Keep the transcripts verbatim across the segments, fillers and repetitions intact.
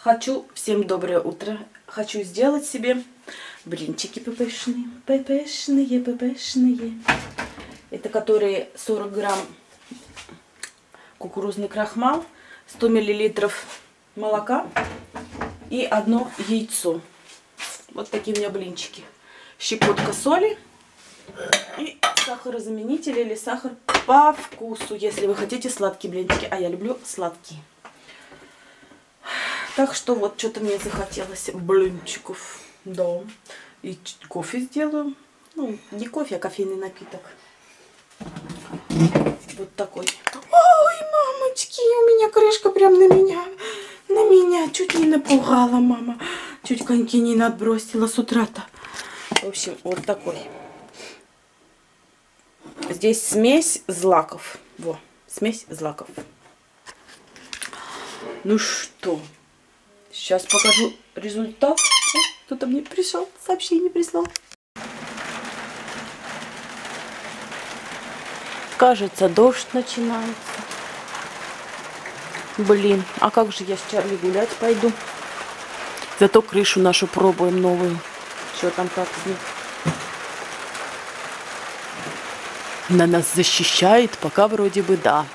Хочу, всем доброе утро. Хочу сделать себе блинчики ппшные. Ппшные, ппшные. Это которые сорок грамм кукурузный крахмал, сто миллилитров молока и одно яйцо. Вот такие у меня блинчики. Щепотка соли и сахарозаменитель или сахар по вкусу, если вы хотите сладкие блинчики. А я люблю сладкие. Так что вот что-то мне захотелось блинчиков. Да. И кофе сделаю. Ну, не кофе, а кофейный напиток. Вот такой. Ой, мамочки, у меня крышка прям на меня. На меня чуть не напугала мама. Чуть коньки не отбросила с утра-то. В общем, вот такой. Здесь смесь злаков. Во, смесь злаков. Ну что, сейчас покажу результат. Кто-то мне пришел, сообщение прислал. Кажется, дождь начинается. Блин, а как же я с Чарли гулять пойду? Зато крышу нашу пробуем новую. Что там как с ней? Она нас защищает, пока вроде бы да.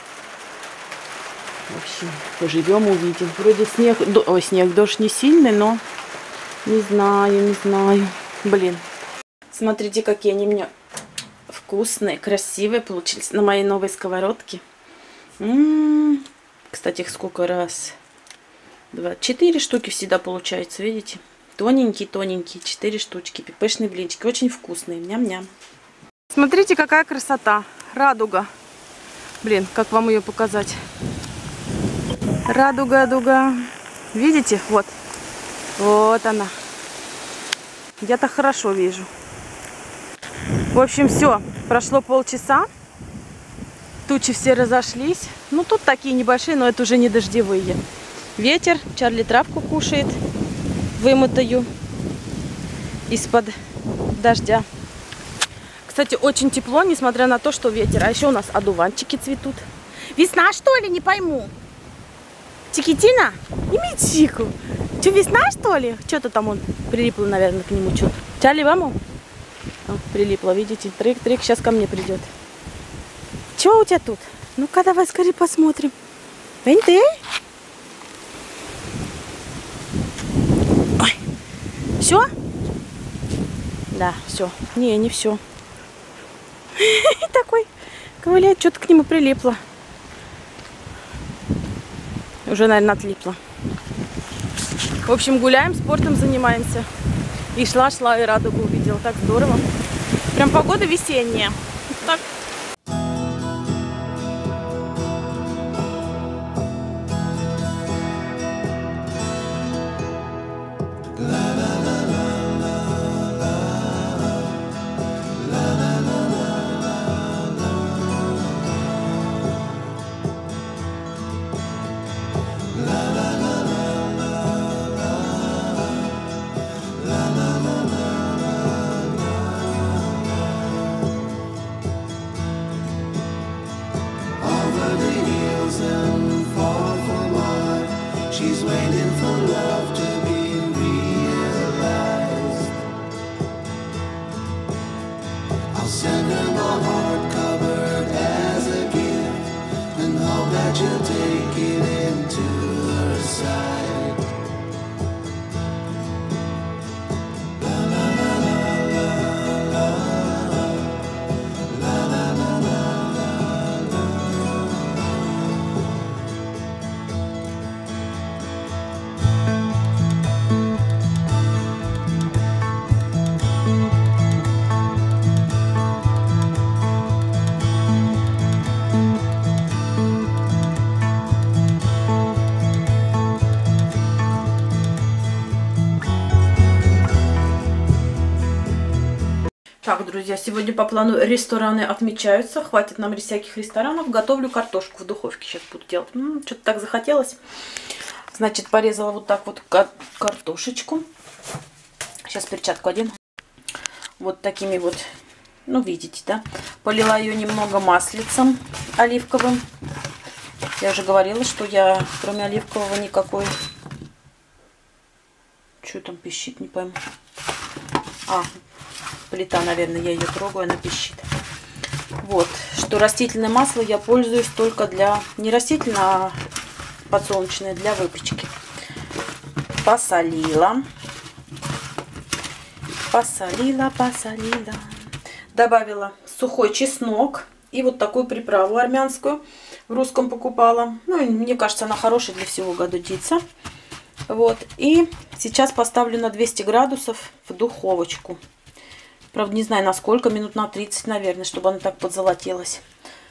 В общем, поживем, увидим. Вроде снег, ой, снег, дождь не сильный, но не знаю, не знаю. Блин, смотрите, какие они у меня вкусные, красивые получились на моей новой сковородке. М-м-м. Кстати, их сколько раз? Два, четыре штуки всегда получается, видите? Тоненькие, тоненькие, четыре штучки. Пепешные блинчики, очень вкусные. Ням-ням. Смотрите, какая красота. Радуга. Блин, как вам ее показать? Радуга, дуга. Видите? Вот. Вот она. Я-то хорошо вижу. В общем, все. Прошло полчаса. Тучи все разошлись. Ну, тут такие небольшие, но это уже не дождевые. Ветер. Чарли травку кушает. Вымытую. Из-под дождя. Кстати, очень тепло, несмотря на то, что ветер. А еще у нас одуванчики цветут. Весна, что ли? Не пойму. Чикитина? Не Митику. Че, весна, что ли? Что-то там он прилипло, наверное, к нему что-то. Чарли, вам? О, прилипло, видите? Трик-трик, сейчас ко мне придет. Че у тебя тут? Ну-ка, давай скорее посмотрим. Венты? Ой. Все? Да, все. Не, не все. Такой ковыляет, что-то к нему прилипло. Уже, наверное, отлипло. В общем, гуляем, спортом занимаемся. И шла-шла, и радугу увидела. Так здорово. Прям погода весенняя. Так. She's waiting for love to be realized. I'll send her my heart covered as a gift and hope that she'll take it into her side. La la la la la la la la la la. Так, друзья, сегодня по плану рестораны отмечаются. Хватит нам всяких ресторанов. Готовлю картошку в духовке. Сейчас буду делать. Что-то так захотелось. Значит, порезала вот так вот картошечку. Сейчас перчатку одену. Вот такими вот, ну, видите, да? Полила ее немного маслицем оливковым. Я уже говорила, что я кроме оливкового никакой Что там пищит, не пойму. А, плита, наверное, я ее трогаю, она пищит. Вот, что растительное масло я пользуюсь только для, не растительное, а подсолнечное, для выпечки. Посолила. Посолила, посолила. Добавила сухой чеснок и вот такую приправу армянскую. В русском покупала. Ну, мне кажется, она хорошая, для всего годится. Вот. И сейчас поставлю на двести градусов в духовочку. Правда, не знаю, на сколько, минут на тридцать, наверное, чтобы она так подзолотилась.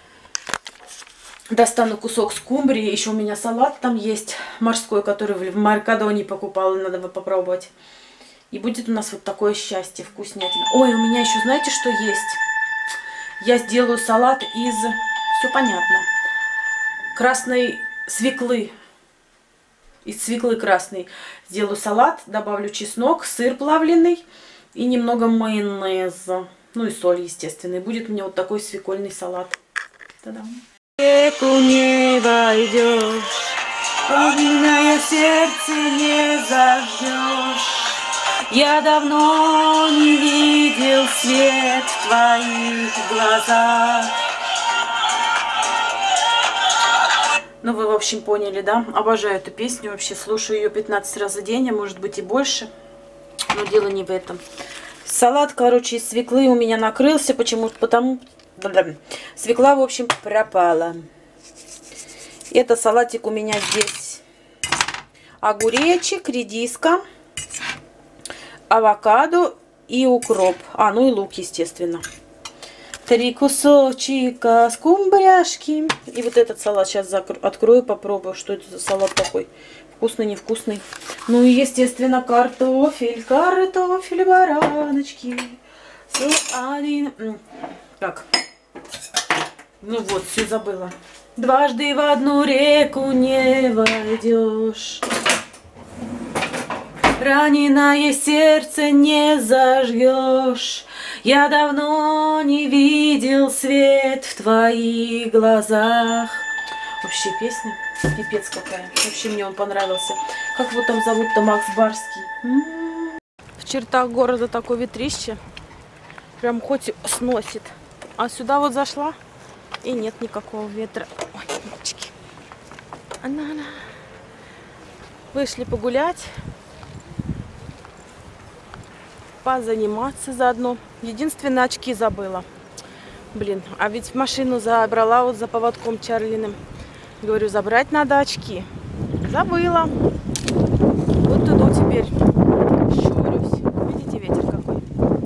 Достану кусок скумбрии. Еще у меня салат там есть морской, который в Маркадоне покупала. Надо бы попробовать. И будет у нас вот такое счастье, вкуснятина. Ой, у меня еще, знаете, что есть? Я сделаю салат из... Все понятно. Красной свеклы. Из свеклы красной. Сделаю салат, добавлю чеснок, сыр плавленый и немного майонеза. Ну и соль, естественно. И будет у меня вот такой свекольный салат. Та-дам. Реку не войдешь, огненное сердце не зажжешь. Я давно не видел свет в твоих глазах. Ну, вы, в общем, поняли, да? Обожаю эту песню. Вообще слушаю ее пятнадцать раз в день, а может быть и больше. Но дело не в этом. Салат, короче, из свеклы у меня накрылся. Почему-то потому... Свекла, в общем, пропала. Это салатик у меня здесь. Огуречек, редиска, авокадо и укроп. А, ну и лук, естественно. Три кусочка скумбряшки. И вот этот салат сейчас открою, попробую, что это за салат такой. Вкусный, невкусный. Ну и, естественно, картофель. Картофель, бараночки. Один... Как? Ну вот, все забыла. Дважды в одну реку не войдешь. Раненое сердце не зажжешь. Я давно не видел свет в твоих глазах. Вообще песня пипец какая. Вообще мне он понравился. Как его там зовут-то, Макс Барский? М-м-м. В чертах города такое ветрище. Прям хоть сносит. А сюда вот зашла и нет никакого ветра. Ой, мальчики. Ана-на. Вышли погулять. Позаниматься заодно. Единственное, очки забыла. Блин, а ведь машину забрала вот за поводком Чарлиным. Говорю, забрать надо очки. Забыла. Вот иду теперь. Щурюсь. Видите, ветер какой?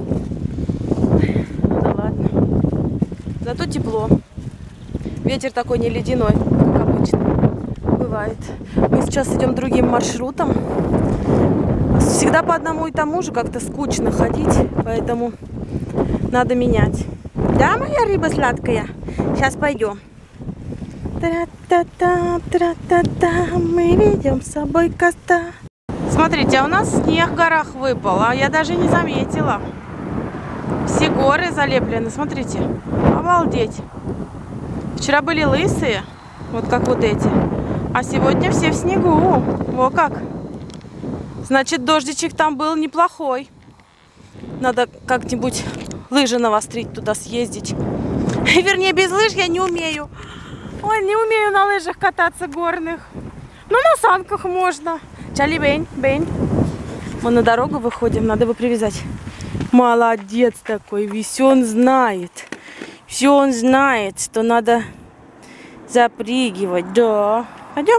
Да ладно. Зато тепло. Ветер такой не ледяной, как обычно. Бывает. Мы сейчас идем другим маршрутом. Всегда по одному и тому же как-то скучно ходить, поэтому надо менять. Да, моя рыба сладкая? Сейчас пойдем. Тра-та-та, тра-та-та, мы ведем с собой кота. Смотрите, а у нас снег в горах выпал, а я даже не заметила. Все горы залеплены, смотрите. Обалдеть. Вчера были лысые, вот как вот эти. А сегодня все в снегу. Во как. Значит, дождичек там был неплохой. Надо как-нибудь лыжи навострить, туда съездить. Вернее, без лыж я не умею. Ой, не умею на лыжах кататься горных. Ну, на санках можно. Чали, бень, бень. Мы на дорогу выходим, надо его привязать. Молодец такой, весь он знает. Все он знает, что надо запрыгивать. Да. Пойдем.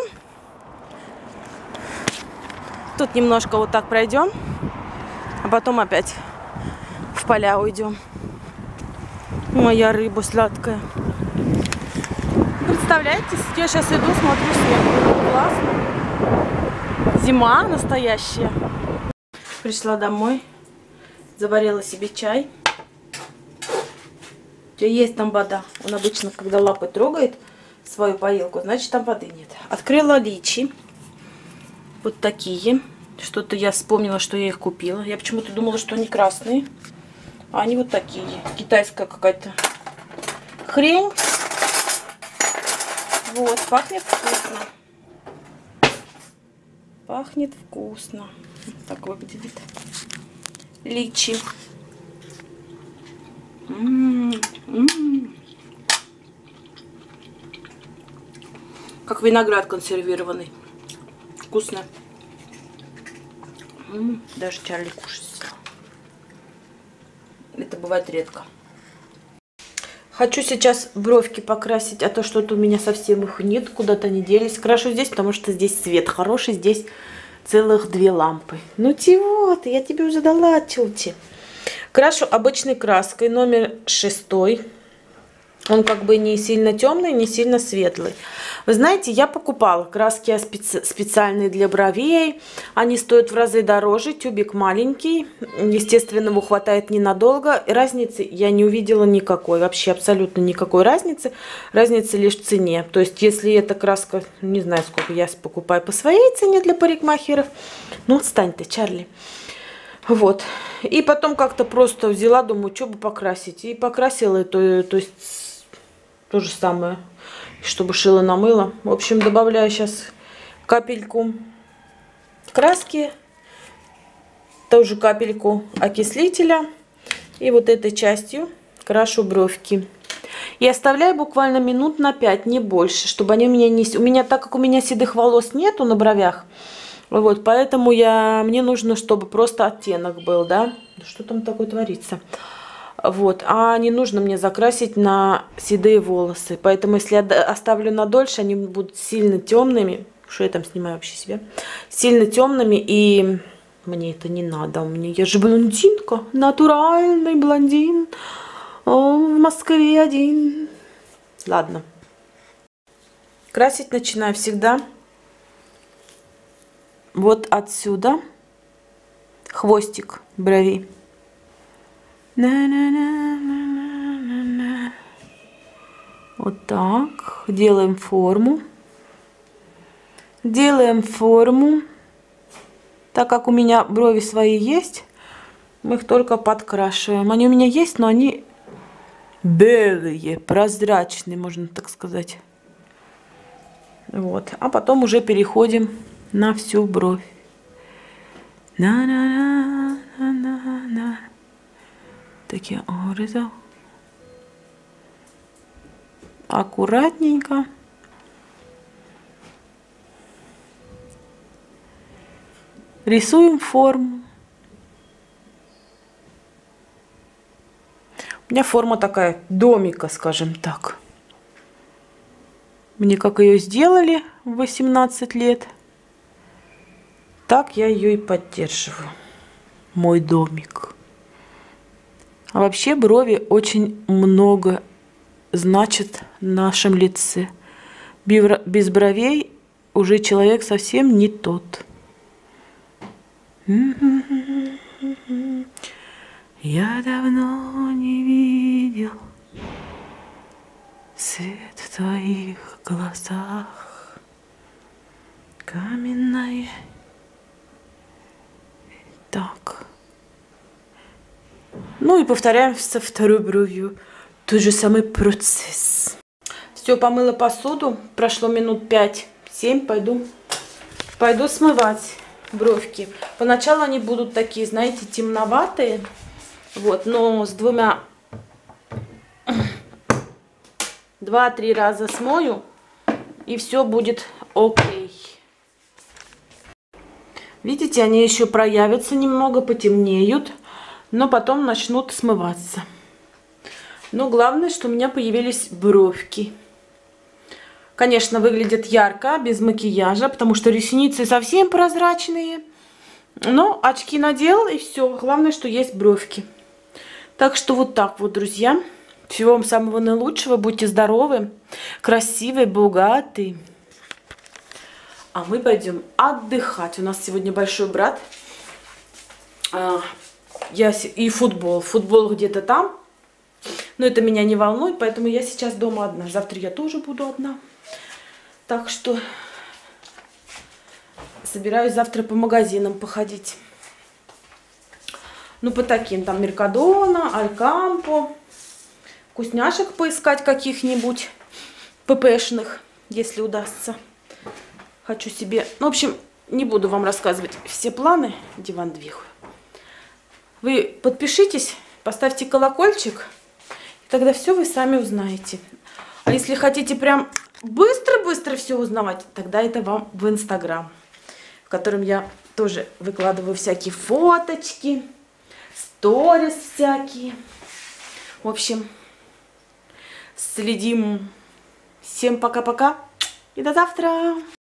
Тут немножко вот так пройдем, а потом опять в поля уйдем. Моя рыба сладкая. Представляете, я сейчас иду, смотрю снег. Классно. Зима настоящая. Пришла домой, заварила себе чай. Есть там вода. Он обычно, когда лапой трогает свою поилку, значит там воды нет. Открыла личи. Вот такие. Что-то я вспомнила, что я их купила. Я почему-то думала, что они красные. А они вот такие. Китайская какая-то хрень. Вот, пахнет вкусно. Пахнет вкусно. Так выглядит. Личи. М-м-м. Как виноград консервированный. Вкусно. М-м. Даже Чарли кушать стал. Это бывает редко. Хочу сейчас бровки покрасить, а то что-то у меня совсем их нет, куда-то не делись. Крашу здесь, потому что здесь свет хороший, здесь целых две лампы. Ну чего ты, я тебе уже дала тёте. Крашу обычной краской, номер шестой. Он как бы не сильно темный, не сильно светлый. Вы знаете, я покупала краски специ специальные для бровей. Они стоят в разы дороже, тюбик маленький. Естественно, его хватает ненадолго. Разницы я не увидела никакой, вообще абсолютно никакой разницы. Разница лишь в цене. То есть, если эта краска, не знаю, сколько я покупаю по своей цене для парикмахеров. Ну, отстань ты, Чарли. Вот. И потом как-то просто взяла, думаю, что бы покрасить. И покрасила, то, то есть... То же самое, чтобы шило на мыло. В общем, добавляю сейчас капельку краски, тоже капельку окислителя. И вот этой частью крашу бровки. И оставляю буквально минут на пять, не больше, чтобы они у меня не... У меня, так как у меня седых волос нету на бровях, вот, поэтому я... мне нужно, чтобы просто оттенок был, да? Что там такое творится? Вот, а не нужно мне закрасить на седые волосы. Поэтому, если я оставлю на дольше, они будут сильно темными. Что я там снимаю вообще себе? Сильно темными, и мне это не надо. У меня я же блондинка, натуральный блондин. О, в Москве один. Ладно. Красить начинаю всегда вот отсюда. Хвостик брови. На-на-на-на-на-на. Вот так. Делаем форму. Делаем форму. Так как у меня брови свои есть, мы их только подкрашиваем. Они у меня есть, но они белые, прозрачные, можно так сказать. Вот. А потом уже переходим на всю бровь. На-на-на-на-на-на. Такие образы. Аккуратненько. Рисуем форму. У меня форма такая домика, скажем так. Мне как ее сделали в восемнадцать лет, так я ее и поддерживаю. Мой домик. А вообще брови очень много значат в нашем лице. Без бровей уже человек совсем не тот. Я давно не видел свет в твоих глазах. Каменная. Так. Ну и повторяем со второй бровью тот же самый процесс. Все, помыла посуду. Прошло минут пять-семь. Пойду, пойду смывать бровки. Поначалу они будут такие, знаете, темноватые. Вот, но с двумя... Два-три раза смою, и все будет окей. Видите, они еще проявятся немного, потемнеют. Но потом начнут смываться. Но главное, что у меня появились бровки. Конечно, выглядят ярко, без макияжа, потому что ресницы совсем прозрачные. Но очки надел, и все. Главное, что есть бровки. Так что вот так вот, друзья. Всего вам самого наилучшего. Будьте здоровы, красивые, богатые. А мы пойдем отдыхать. У нас сегодня большой брат. Я и футбол. Футбол где-то там. Но это меня не волнует, поэтому я сейчас дома одна. Завтра я тоже буду одна. Так что собираюсь завтра по магазинам походить. Ну, по таким. Там Меркадона, Алькампо. Вкусняшек поискать каких-нибудь ппшных, если удастся. Хочу себе... Ну, в общем, не буду вам рассказывать все планы, диван двигаю. Вы подпишитесь, поставьте колокольчик, и тогда все вы сами узнаете. А если хотите прям быстро-быстро все узнавать, тогда это вам в Инстаграм, в котором я тоже выкладываю всякие фоточки, сторис всякие. В общем, следим. Всем пока-пока и до завтра!